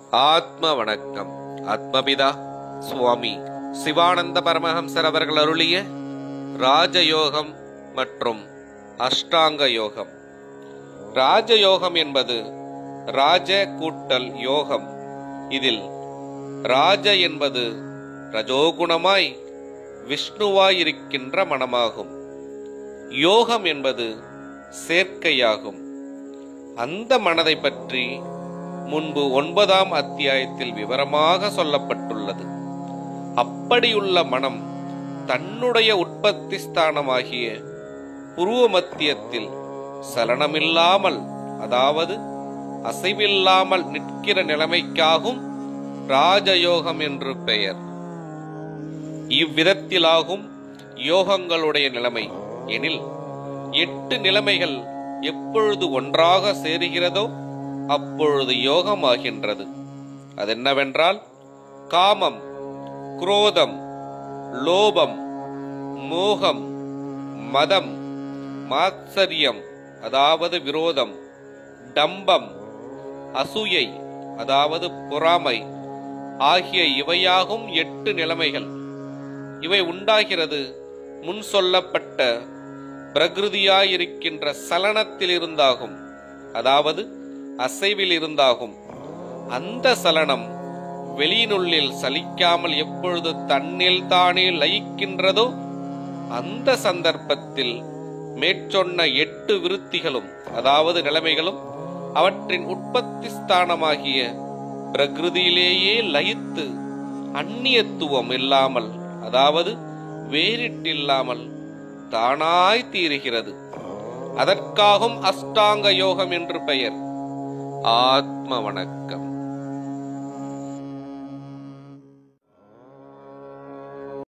ஆத்ம வணக்கம். ஆத்மபிதா சுவாமி சிவானந்த பரமஹம்சர் அவர்கள் அருளிய ராஜயோகம் மற்றும் அஷ்டாங்க யோகம். ராஜயோகம் என்பது ராஜ கூட்டல் யோகம். இதில் ராஜ என்பது ரஜோகுணமாய் விஷ்ணுவாயிருக்கின்ற மனமாகும். யோகம் என்பது சேர்க்கையாகும். அந்த மனதை பற்றி முன்பு 9ஆம் அத்தியாயத்தில் விவரமாக சொல்லப்பட்டுள்ளது. அப்படியுள்ள மனம் தன்னுடைய உற்பத்தி ஸ்தானமாகிய புருவ மத்தியத்தில் சலனமில்லாமல், அதாவது அசைவில்லாமல் நிற்கிற நிலைமைக்காகும் ராஜயோகம் என்று பெயர். இவ்விதத்திலாகும் யோகங்களுடைய நிலைமை எனில் 8 நிலைமைகள் எப்பொழுது ஒன்றாக சேருகிறதோ அப்பொழுது யோகம் ஆகின்றது. அதென்னவென்றால் காமம், குரோதம், லோபம், மோகம், மதம், மாத்சரியம் அதாவது விரோதம், டம்பம், அசூயை அதாவது பொறாமை ஆகிய இவையாகும் 8 நிலைமைகள். இவை உண்டாகிறது முன் சொல்லப்பட்ட பிரகிருதியாயிருக்கின்ற சலனத்தில் இருந்தாகும், அதாவது அசைவில் இருந்தாகும். அந்த சலனம் வெளியினுள்ளில் சலிக்காமல் எப்பொழுது தன்னில் தானே லயிக்கின்றதோ அந்த சந்தர்ப்பத்தில் மேற்சொன்ன 8 விருத்திகளும் அதாவது நிலைமைகளும் அவற்றின் உற்பத்தி ஸ்தானமாகிய பிரகிருதியிலேயே லயித்து அந்நியத்துவம் இல்லாமல், அதாவது வேறிட்டில்லாமல் தானாய் தீருகிறது. அதற்காகும் அஷ்டாங்க யோகம் என்று பெயர். ஆத்ம வணக்கம்.